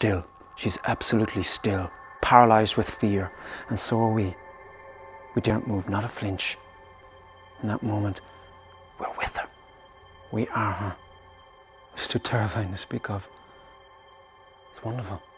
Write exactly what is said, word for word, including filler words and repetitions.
still. She's absolutely still, paralysed with fear, and so are we. We daren't move, not a flinch. In that moment, we're with her. We are her. It's too terrifying to speak of. It's wonderful.